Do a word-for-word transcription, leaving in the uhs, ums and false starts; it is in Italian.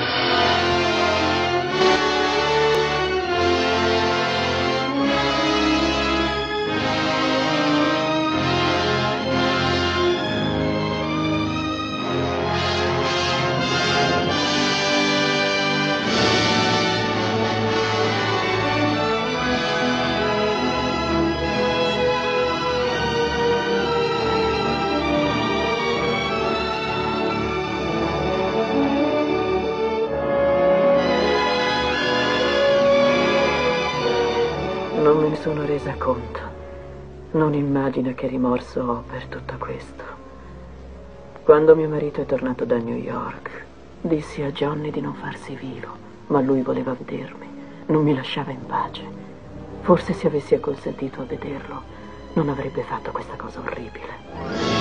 Non me ne sono resa conto. Non immagina che rimorso ho per tutto questo. Quando mio marito è tornato da New York, dissi a Johnny di non farsi vivo, ma lui voleva vedermi, non mi lasciava in pace. Forse se avessi acconsentito a vederlo, non avrebbe fatto questa cosa orribile.